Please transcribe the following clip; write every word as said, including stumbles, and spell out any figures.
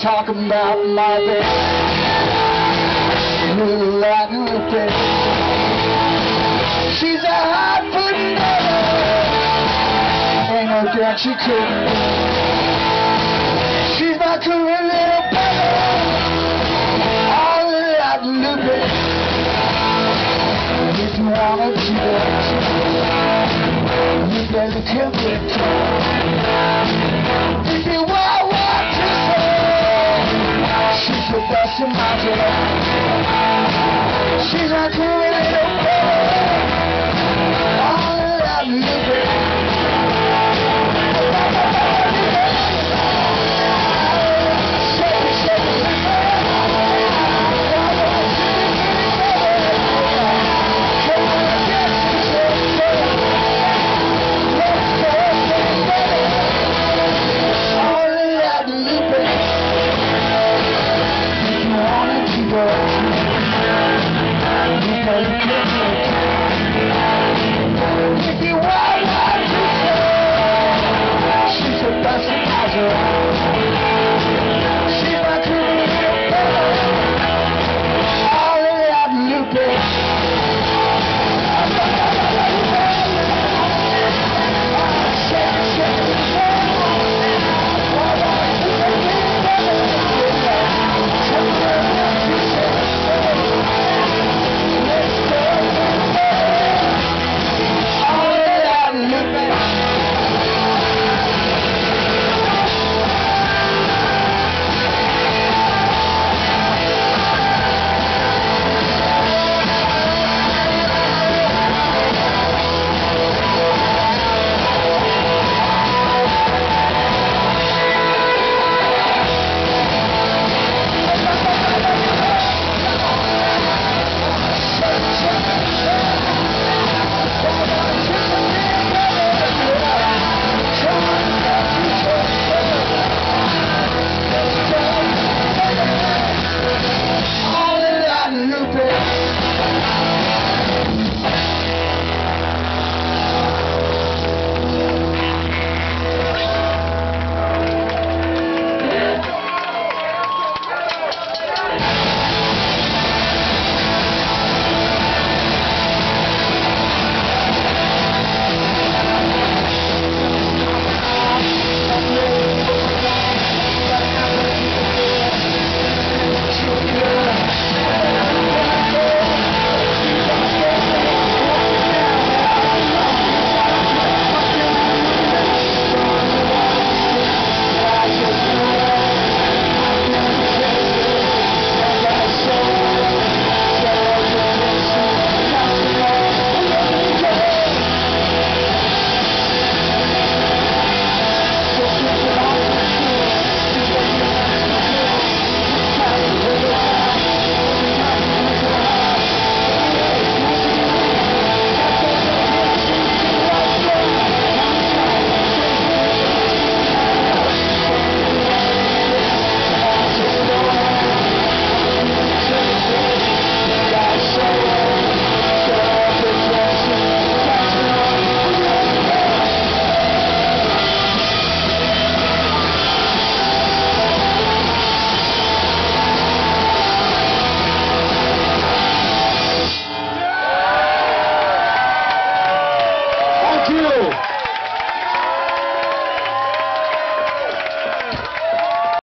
talking about my baby. Little Latin Lupe. She's a hot foot never. Ain't no doubt she couldn't be. She's my cool little baby. All little Latin Lupe. If you wanna do that, you better come with me. If you want what to say, she's the best in my day. She's not cool.